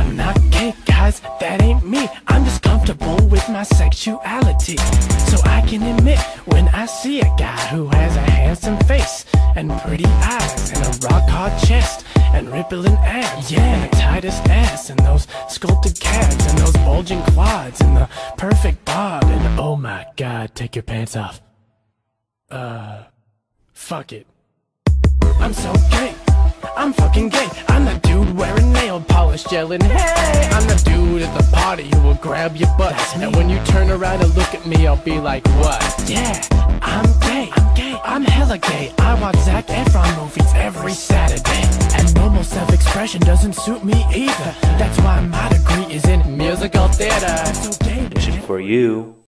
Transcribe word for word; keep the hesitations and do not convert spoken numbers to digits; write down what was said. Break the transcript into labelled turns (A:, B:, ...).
A: I'm not gay, guys, that ain't me. I'm just comfortable with my sexuality. So I can admit when I see a guy who has a handsome face and pretty eyes and a rock hard chest and rippling abs, yeah, and the tightest ass and those sculpted calves and those bulging quads and the perfect bod and oh my god, take your pants off. Uh, fuck it. I'm so gay. I'm fucking gay. I'm the dude wearing nail polish yelling, hey! I'm the dude at the party who will grab your butt. And when you turn around and look at me, I'll be like, what? Yeah, I'm gay. I'm gay. I'm hella gay. I watch Zac Efron movies every Saturday. And normal self-expression doesn't suit me either. That's why my degree is in musical theater. I'm so gay,
B: For you.